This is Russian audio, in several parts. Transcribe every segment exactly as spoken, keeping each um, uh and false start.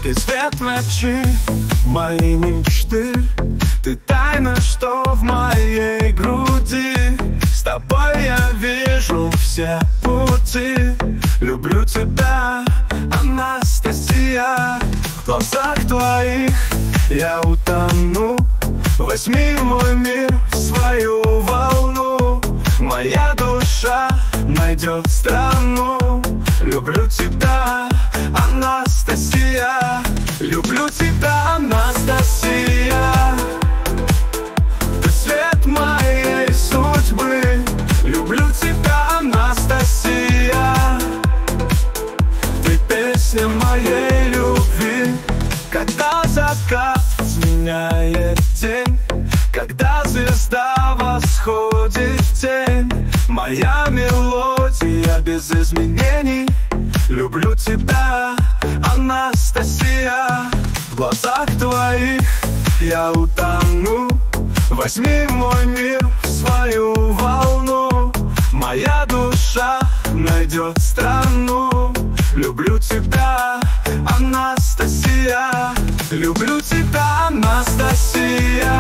Ты свет ночи, мои мечты. Ты тайна, что в моей груди. С тобой я вижу все пути. Люблю тебя, Анастасия. В глазах твоих я утону. Возьми мой мир в свою волну. Моя душа найдет страну. Люблю тебя, Анастасия. Люблю тебя, Анастасия. Ты свет моей судьбы. Люблю тебя, Анастасия. Ты песня моей любви. Когда закат сменяет день, когда звезда восходит в тень, моя мелодия без изменений. Люблю тебя, Анастасия. В глазах твоих я утону. Возьми мой мир в свою волну. Моя душа найдет страну. Люблю тебя, Анастасия. Люблю тебя, Анастасия.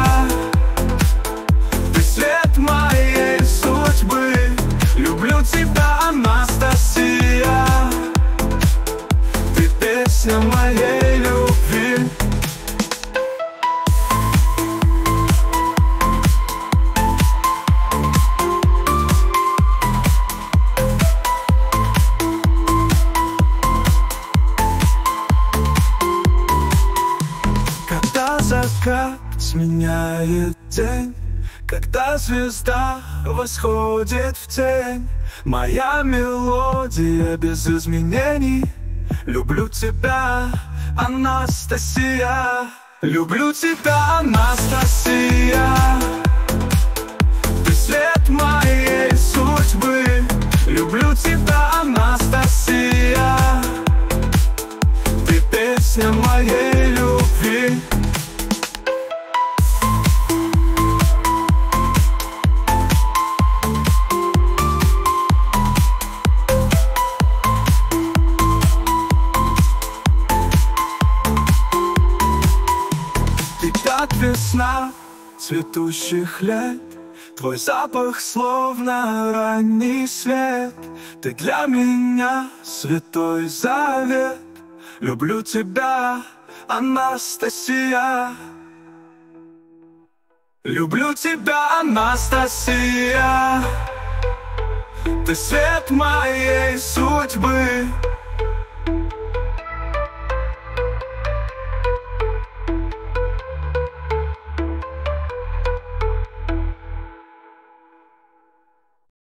Ты свет моей судьбы. Люблю тебя, Анастасия. Ты песня моей любви. Когда закат сменяет день, когда звезда восходит в тень, моя мелодия без изменений. Люблю тебя, Анастасия. Люблю тебя, Анастасия. Ты свет моей судьбы. Люблю тебя, Анастасия. Ты песня моей любви. Ты как весна цветущих лет. Твой запах словно ранний свет. Ты для меня святой завет. Люблю тебя, Анастасия. Люблю тебя, Анастасия. Ты свет моей судьбы.